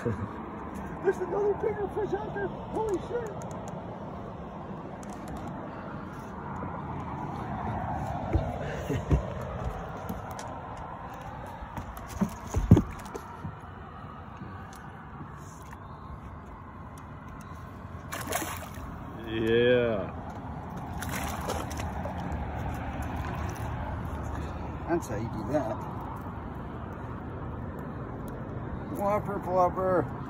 There's another bigger fish out there. Holy shit. Yeah. That's how you do that. Whopper Plopper.